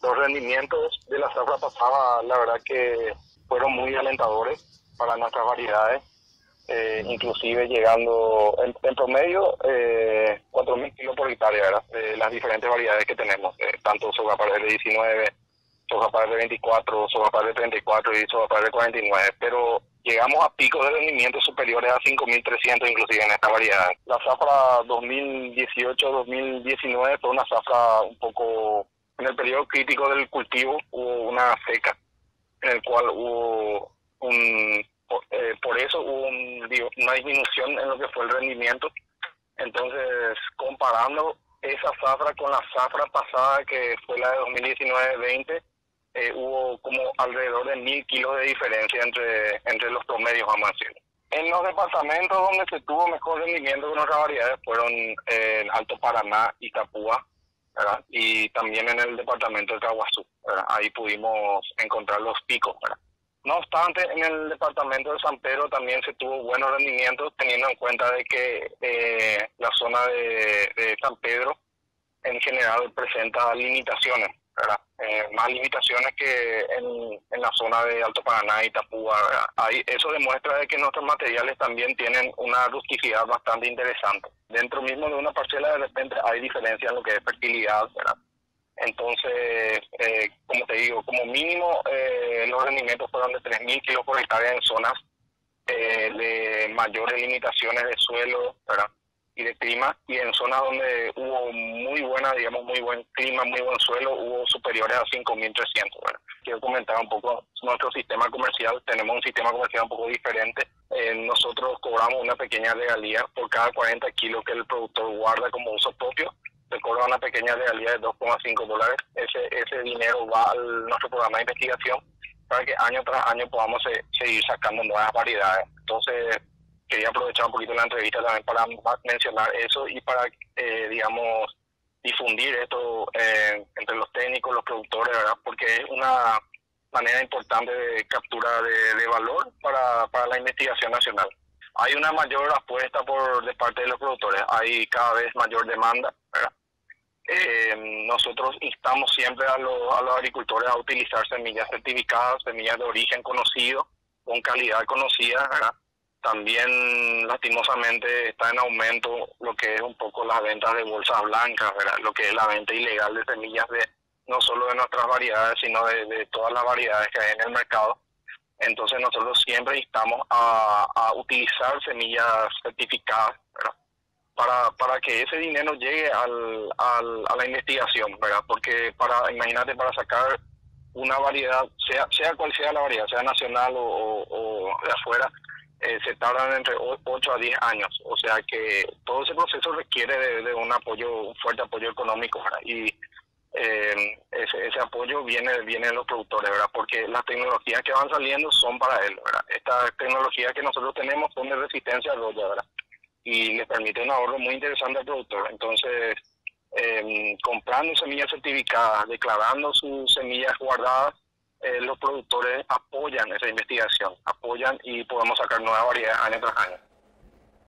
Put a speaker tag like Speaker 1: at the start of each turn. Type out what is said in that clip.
Speaker 1: Los rendimientos de la zafra pasada, la verdad que fueron muy alentadores para nuestras variedades, inclusive llegando en promedio 4.000 kilos por hectárea, ¿verdad? De las diferentes variedades que tenemos, tanto soja para el 19, soja para el 24, soja para el 34 y soja para el 49, pero llegamos a picos de rendimiento superiores a 5.300 inclusive en esta variedad. La zafra 2018-2019 fue una zafra un poco, en el periodo crítico del cultivo hubo una seca, en el cual hubo por eso hubo una disminución en lo que fue el rendimiento. Entonces, comparando esa zafra con la zafra pasada, que fue la de 2019-20, hubo como alrededor de 1.000 kilos de diferencia entre los promedios, vamos a decir. En los departamentos donde se tuvo mejor rendimiento con otras variedades fueron en Alto Paraná y Itapúa, ¿verdad? Y también en el departamento de Caguazú, ¿verdad? Ahí pudimos encontrar los picos, ¿verdad? No obstante, en el departamento de San Pedro también se tuvo buenos rendimientos, teniendo en cuenta de que la zona de San Pedro en general presenta limitaciones, ¿verdad? Más limitaciones que en la zona de Alto Paraná y Itapúa, ¿verdad? Eso demuestra de que nuestros materiales también tienen una rusticidad bastante interesante. Dentro mismo de una parcela de repente hay diferencia en lo que es fertilidad, ¿verdad? Entonces, como te digo, como mínimo los rendimientos fueron de 3.000 kilos por hectárea en zonas de mayores limitaciones de suelo, ¿verdad? Y de clima, y en zonas donde hubo muy buena, digamos, muy buen clima, muy buen suelo, hubo superiores a 5.300, ¿verdad? Quiero comentar un poco nuestro sistema comercial. Tenemos un sistema comercial un poco diferente. Nosotros cobramos una pequeña regalía por cada 40 kilos que el productor guarda como uso propio. Se cobra una pequeña regalía de $2,5. Ese dinero va a nuestro programa de investigación para que año tras año podamos seguir sacando nuevas variedades. Entonces, quería aprovechar un poquito la entrevista también para mencionar eso y para, digamos, difundir esto entre los técnicos, los productores, ¿verdad? Porque es una manera importante de captura de valor para la investigación nacional. Hay una mayor apuesta de parte de los productores, hay cada vez mayor demanda, ¿verdad? Nosotros instamos siempre a los agricultores a utilizar semillas certificadas, semillas de origen conocido, con calidad conocida, ¿verdad? También, lastimosamente, está en aumento lo que es un poco las ventas de bolsas blancas, ¿verdad? Lo que es la venta ilegal de semillas no solo de nuestras variedades, sino de todas las variedades que hay en el mercado. Entonces, nosotros siempre instamos a utilizar semillas certificadas, ¿verdad? Para que ese dinero llegue a la investigación, ¿verdad? Porque imagínate, para sacar una variedad, sea cual sea la variedad, sea nacional o de afuera, se tardan entre 8 a 10 años. O sea que todo ese proceso requiere de un fuerte apoyo económico, ¿verdad? Y ese apoyo viene de los productores, ¿verdad? Porque las tecnologías que van saliendo son para él, ¿verdad? Estas tecnologías que nosotros tenemos son de resistencia a roya, ¿verdad? Y le permite un ahorro muy interesante al productor. Entonces, comprando semillas certificadas, declarando sus semillas guardadas, los productores apoyan esa investigación, apoyan y podemos sacar nuevas variedades año tras año.